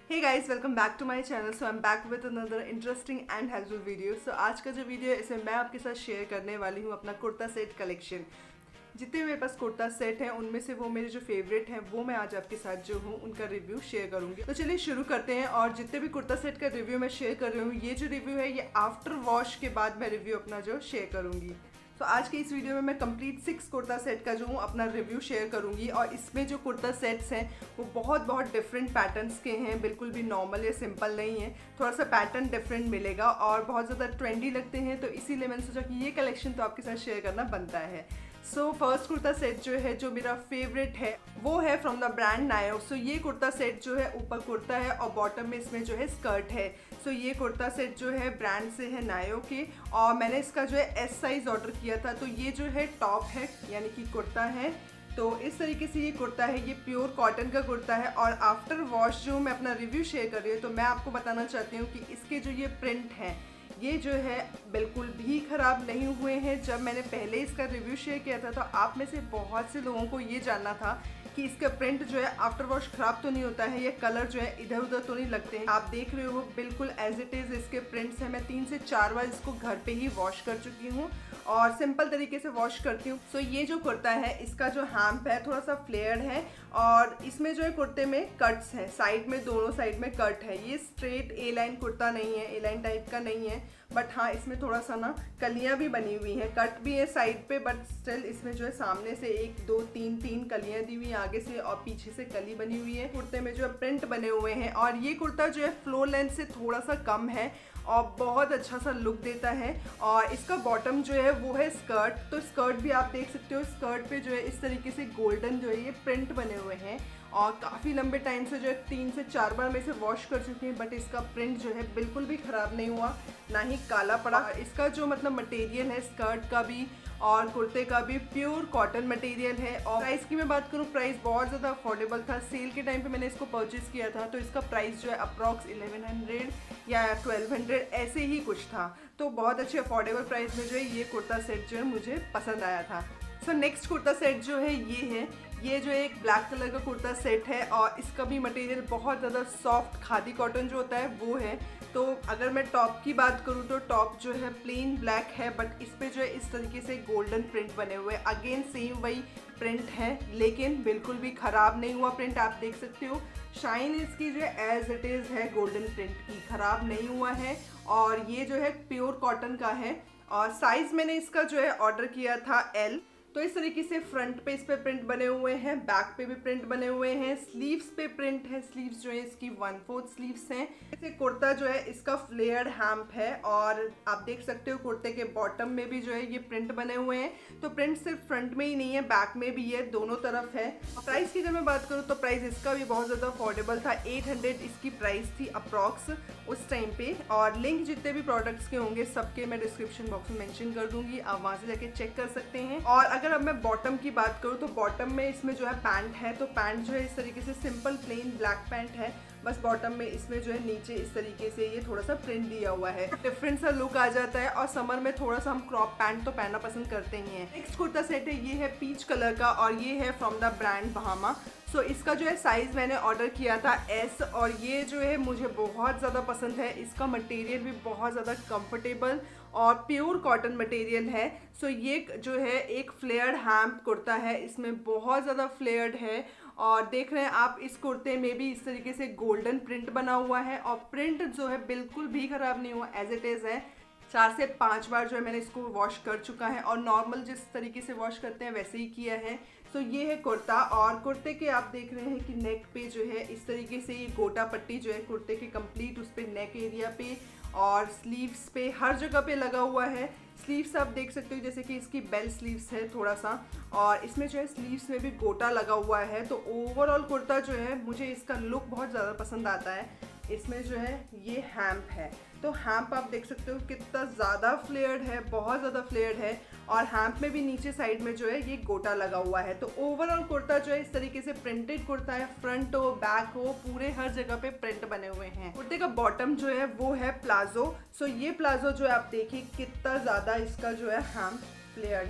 Hey guys, welcome back to my channel. So I am back with another interesting and helpful video. So आज का जो video है इसमें मैं आपके साथ शेयर करने वाली हूँ अपना कुर्ता सेट कलेक्शन। जितने मेरे पास कुर्ता सेट हैं उनमें से वो मेरे जो फेवरेट हैं वो मैं आज आपके साथ जो हूँ उनका रिव्यू शेयर करूँगी। तो चलिए शुरू करते हैं। और जितने भी कुर्ता सेट का रिव्यू मैं शेयर कर रही हूँ, ये जो रिव्यू है ये आफ्टर वॉश के बाद मैं रिव्यू अपना जो शेयर करूँगी। तो आज के इस वीडियो में मैं कंप्लीट 6 कुर्ता सेट का जो हूँ अपना रिव्यू शेयर करूँगी। और इसमें जो कुर्ता सेट्स हैं वो बहुत डिफरेंट पैटर्न्स के हैं, बिल्कुल भी नॉर्मल या सिंपल नहीं है। थोड़ा सा पैटर्न डिफरेंट मिलेगा और बहुत ज़्यादा ट्रेंडी लगते हैं, तो इसीलिए मैंने सोचा कि ये कलेक्शन तो आपके साथ शेयर करना बनता है। सो फर्स्ट कुर्ता सेट जो है जो मेरा फेवरेट है वो है फ्रॉम द ब्रांड नायो। सो ये कुर्ता सेट जो है ऊपर कुर्ता है और बॉटम में इसमें जो है स्कर्ट है। सो ये कुर्ता सेट जो है ब्रांड से है नायो के, और मैंने इसका जो है एस साइज ऑर्डर किया था। तो ये जो है टॉप है यानी कि कुर्ता है। तो इस तरीके से ये कुर्ता है, ये प्योर कॉटन का कुर्ता है। और आफ्टर वॉश जो मैं अपना रिव्यू शेयर कर रही हूँ तो मैं आपको बताना चाहती हूँ कि इसके जो ये प्रिंट हैं ये जो है बिल्कुल भी ख़राब नहीं हुए हैं। जब मैंने पहले इसका रिव्यू शेयर किया था तो आप में से बहुत से लोगों को ये जानना था कि इसका प्रिंट जो है आफ्टर वॉश ख़राब तो नहीं होता है, ये कलर जो है इधर उधर तो नहीं लगते हैं। आप देख रहे हो बिल्कुल एज इट इज़ इसके प्रिंट्स हैं। मैं 3 से 4 बार इसको घर पे ही वॉश कर चुकी हूँ और सिंपल तरीके से वॉश करती हूँ। सो ये जो कुर्ता है इसका जो हैम्प है थोड़ा सा फ्लेयर्ड है और इसमें जो है कुर्ते में कट्स हैं, साइड में दोनों साइड में कट है। ये स्ट्रेट ए लाइन कुर्ता नहीं है, ए लाइन टाइप का नहीं है, बट हाँ इसमें थोड़ा सा ना कलियाँ भी बनी हुई हैं, कट भी है साइड पे, बट स्टिल इसमें जो है सामने से 1 2 3 कलियाँ दी हुई हैं आगे से और पीछे से कली बनी हुई है। कुर्ते में जो है प्रिंट बने हुए हैं और ये कुर्ता जो है फ्लोर लेंथ से थोड़ा सा कम है और बहुत अच्छा सा लुक देता है। और इसका बॉटम जो है वो है स्कर्ट। तो स्कर्ट भी आप देख सकते हो, स्कर्ट पे जो है इस तरीके से गोल्डन जो है ये प्रिंट बने हुए हैं और काफ़ी लंबे टाइम से जो है 3 से 4 बार मैं इसे वॉश कर चुकी हूँ, बट इसका प्रिंट जो है बिल्कुल भी ख़राब नहीं हुआ, ना ही काला पड़ा। इसका जो मतलब मटेरियल है स्कर्ट का भी और कुर्ते का भी प्योर कॉटन मटेरियल है। और प्राइस की मैं बात करूँ, प्राइस बहुत ज़्यादा अफोर्डेबल था। सेल के टाइम पे मैंने इसको परचेज़ किया था तो इसका प्राइस जो है अप्रॉक्स 1100 या 1200 ऐसे ही कुछ था। तो बहुत अच्छे अफोर्डेबल प्राइस में जो है ये कुर्ता सेट जो है मुझे पसंद आया था। सो नेक्स्ट कुर्ता सेट जो है ये जो एक ब्लैक कलर का कुर्ता सेट है और इसका भी मटेरियल बहुत ज़्यादा सॉफ्ट खादी कॉटन जो होता है वो है। तो अगर मैं टॉप की बात करूँ तो टॉप जो है प्लेन ब्लैक है, बट इस पे जो है इस तरीके से गोल्डन प्रिंट बने हुए हैं। अगेन सेम वही प्रिंट है लेकिन बिल्कुल भी ख़राब नहीं हुआ प्रिंट। आप देख सकते हो शाइन इसकी जो है एज इट इज़ है गोल्डन प्रिंट की, ख़राब नहीं हुआ है। और ये जो है प्योर कॉटन का है और साइज़ मैंने इसका जो है ऑर्डर किया था एल। तो इस तरीके से फ्रंट पे इस पे प्रिंट बने हुए हैं, बैक पे भी प्रिंट बने हुए हैं, स्लीव्स पे प्रिंट है। स्लीव्स जो है इसकी 1/4 स्लीव्स हैं। जैसे कुर्ता जो है इसका फ्लेयर्ड हैम्प है और आप देख सकते हो कुर्ते के बॉटम में भी जो है ये प्रिंट बने हुए हैं। तो प्रिंट सिर्फ फ्रंट में ही नहीं है, बैक में भी है, दोनों तरफ है। प्राइस की अगर मैं बात करूँ तो प्राइस इसका भी बहुत ज़्यादा अफोर्डेबल था। 800 इसकी प्राइस थी अप्रॉक्स उस टाइम पे। और लिंक जितने भी प्रोडक्ट्स के होंगे सबके मैं डिस्क्रिप्शन बॉक्स में मेंशन कर दूंगी, आप वहाँ से जाके चेक कर सकते हैं। और अगर अब मैं बॉटम की बात करूँ तो बॉटम में इसमें जो है पैंट है। तो पैंट जो है इस तरीके से सिंपल प्लेन ब्लैक पैंट है, बस बॉटम में इसमें जो है नीचे इस तरीके से ये थोड़ा सा प्रिंट दिया हुआ है, डिफरेंट सा लुक आ जाता है। और समर में थोड़ा सा हम क्रॉप पैंट तो पहनना पसंद करते ही हैं। नेक्स्ट कुर्ता सेट है, ये है पीच कलर का और ये है from the brand Bahama. So इसका जो है साइज़ मैंने ऑर्डर किया था एस और ये जो है मुझे बहुत ज़्यादा पसंद है। इसका मटेरियल भी बहुत ज़्यादा कंफर्टेबल और प्योर कॉटन मटेरियल है। सो ये जो है एक फ्लेयर्ड हैम्प कुर्ता है, इसमें बहुत ज़्यादा फ्लेयर्ड है और देख रहे हैं आप इस कुर्ते में भी इस तरीके से गोल्डन प्रिंट बना हुआ है और प्रिंट जो है बिल्कुल भी ख़राब नहीं हुआ, एज इट इज़ है। 4 से 5 बार जो है मैंने इसको वॉश कर चुका है और नॉर्मल जिस तरीके से वॉश करते हैं वैसे ही किया है। तो ये है कुर्ता और कुर्ते के आप देख रहे हैं कि नेक पे जो है इस तरीके से ये गोटा पट्टी जो है कुर्ते के कंप्लीट उस पे नेक एरिया पे और स्लीव्स पे हर जगह पे लगा हुआ है। स्लीव्स आप देख सकते हो जैसे कि इसकी बेल स्लीव्स है थोड़ा सा और इसमें जो है स्लीव्स में भी गोटा लगा हुआ है। तो ओवरऑल कुर्ता जो है मुझे इसका लुक बहुत ज़्यादा पसंद आता है। इसमें जो है ये हैम्प है, तो हैम्प आप देख सकते हो कितना ज़्यादा फ्लेयर्ड है, बहुत ज़्यादा फ्लेयर्ड है और हैम्प में भी नीचे साइड में जो है ये गोटा लगा हुआ है। तो ओवरऑल कुर्ता जो है इस तरीके से प्रिंटेड कुर्ता है, फ्रंट हो बैक हो पूरे हर जगह पे प्रिंट बने हुए हैं। कुर्ते का बॉटम जो है वो है प्लाजो। सो ये प्लाजो जो है आप देखिए कितना ज़्यादा इसका जो है हैम्प फ्लेयर्ड है।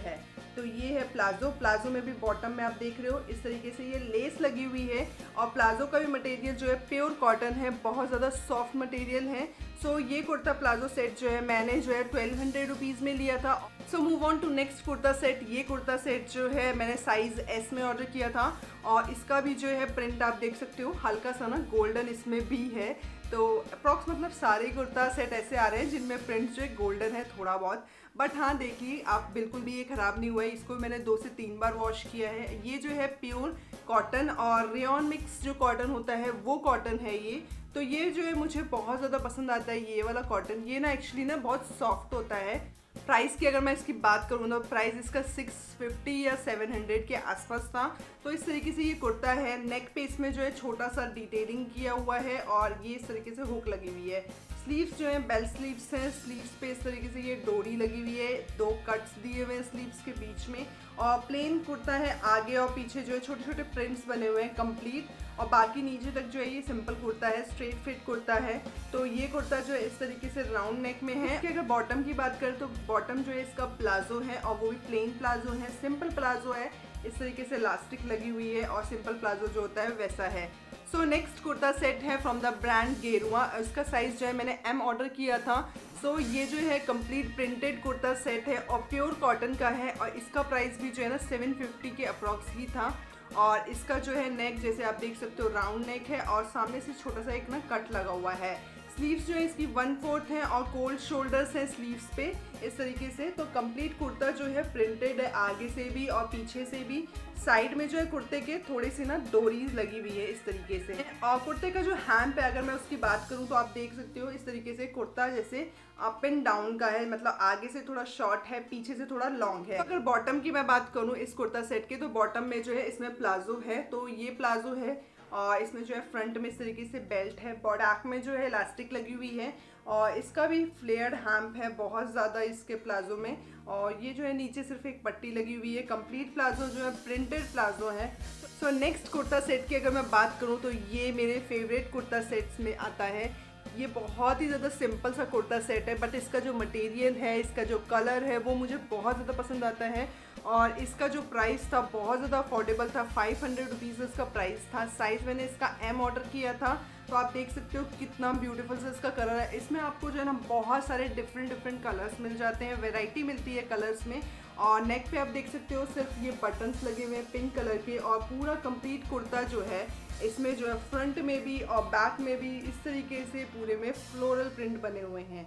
तो ये है प्लाजो। प्लाजो में भी बॉटम में आप देख रहे हो इस तरीके से ये लेस लगी हुई है और प्लाजो का भी मटेरियल जो है प्योर कॉटन है, बहुत ज़्यादा सॉफ्ट मटेरियल है। सो ये कुर्ता प्लाजो सेट जो है मैंने जो है 1200 रुपीज़ में लिया था। So move on to next kurta set. ये कुर्ता सेट जो है मैंने साइज़ एस में ऑर्डर किया था और इसका भी जो है प्रिंट आप देख सकते हो हल्का सा ना गोल्डन इसमें भी है। तो अप्रॉक्स मतलब सारे कुर्ता सेट ऐसे आ रहे हैं जिनमें प्रिंट जो है गोल्डन है थोड़ा बहुत। बट हाँ देखिए आप बिल्कुल भी ये ख़राब नहीं हुआ है, इसको मैंने 2 से 3 बार वॉश किया है। ये जो है प्योर कॉटन और रेयॉन मिक्स जो कॉटन होता है वो कॉटन है ये। तो ये जो है मुझे बहुत ज़्यादा पसंद आता है ये वाला कॉटन। ये ना एक्चुअली ना बहुत सॉफ्ट होता है। प्राइस की अगर मैं इसकी बात करूँ तो प्राइस इसका 650 या 700 के आसपास था। तो इस तरीके से ये कुर्ता है। नेक पे इसमें जो है छोटा सा डिटेलिंग किया हुआ है और ये इस तरीके से हुक लगी हुई है। स्लीव्स जो हैं बेल स्लीव्स हैं। स्लीव्स पे इस तरीके से ये डोरी लगी हुई है, 2 कट्स दिए हुए हैं स्लीव्स के बीच में और प्लेन कुर्ता है। आगे और पीछे जो है छोटे छोटे प्रिंट्स बने हुए हैं कंप्लीट और बाकी नीचे तक जो है ये सिंपल कुर्ता है, स्ट्रेट फिट कुर्ता है। तो ये कुर्ता जो है इस तरीके से राउंड नेक में है। इसके अगर बॉटम की बात करें तो बॉटम जो है इसका प्लाजो है और वो भी प्लेन प्लाजो है, सिंपल प्लाजो है। इस तरीके से इलास्टिक लगी हुई है और सिंपल प्लाजो जो होता है वैसा है। सो नेक्स्ट कुर्ता सेट है फ्रॉम द ब्रांड गेरुआ। इसका साइज़ जो है मैंने एम ऑर्डर किया था। सो ये जो है कंप्लीट प्रिंटेड कुर्ता सेट है और प्योर कॉटन का है और इसका प्राइस भी जो है ना 750 के अप्रॉक्स ही था। और इसका जो है नेक जैसे आप देख सकते हो राउंड नेक है और सामने से छोटा सा एक ना कट लगा हुआ है। स्लीव्स जो है इसकी 1/4 है और कोल्ड शोल्डर्स हैं स्लीव्स पे इस तरीके से। तो कंप्लीट कुर्ता जो है प्रिंटेड है आगे से भी और पीछे से भी। साइड में जो है कुर्ते के थोड़ी सी ना डोरीज लगी हुई है इस तरीके से। और कुर्ते का जो हैम्प है अगर मैं उसकी बात करूं तो आप देख सकते हो इस तरीके से कुर्ता जैसे अप एंड डाउन का है, मतलब आगे से थोड़ा शॉर्ट है पीछे से थोड़ा लॉन्ग है। अगर बॉटम की मैं बात करूं इस कुर्ता सेट के तो बॉटम में जो है इसमें प्लाजो है। तो ये प्लाजो है और इसमें जो है फ्रंट में इस तरीके से बेल्ट है, बैक में जो है इलास्टिक लगी हुई है और इसका भी फ्लेयर्ड हैम्प है बहुत ज़्यादा इसके प्लाजो में। और ये जो है नीचे सिर्फ एक पट्टी लगी हुई है। कंप्लीट प्लाजो जो है प्रिंटेड प्लाजो है। सो नेक्स्ट कुर्ता सेट की अगर मैं बात करूँ तो ये मेरे फेवरेट कुर्ता सेट्स में आता है। ये बहुत ही ज़्यादा सिंपल सा कुर्ता सेट है बट इसका जो मटेरियल है, इसका जो कलर है वो मुझे बहुत ज़्यादा पसंद आता है और इसका जो प्राइस था बहुत ज़्यादा अफोर्डेबल था। 500 रुपीज़ इसका प्राइस था। साइज़ मैंने इसका एम ऑर्डर किया था। तो आप देख सकते हो कितना ब्यूटीफुल सा इसका कलर है। इसमें आपको जो है ना बहुत सारे डिफरेंट कलर्स मिल जाते हैं, वैरायटी मिलती है कलर्स में। और नेक पे आप देख सकते हो सिर्फ ये बटन्स लगे हुए हैं पिंक कलर के और पूरा कंप्लीट कुर्ता जो है इसमें जो है फ्रंट में भी और बैक में भी इस तरीके से पूरे में फ्लोरल प्रिंट बने हुए हैं।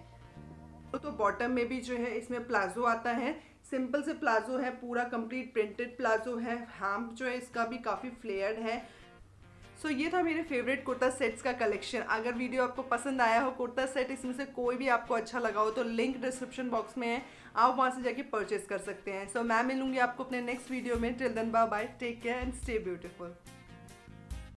तो बॉटम में भी जो है इसमें प्लाजो आता है, सिंपल से प्लाजो है, पूरा कंप्लीट प्रिंटेड प्लाजो है। हैम्प जो है इसका भी काफ़ी फ्लेयर्ड है। सो ये था मेरे फेवरेट कुर्ता सेट्स का कलेक्शन। अगर वीडियो आपको पसंद आया हो कुर्ता सेट इसमें से कोई भी आपको अच्छा लगा हो तो लिंक डिस्क्रिप्शन बॉक्स में है, आप वहाँ से जाके परचेज कर सकते हैं। सो मैं मिलूंगी आपको अपने नेक्स्ट वीडियो में। Till then bye bye, take care and stay beautiful.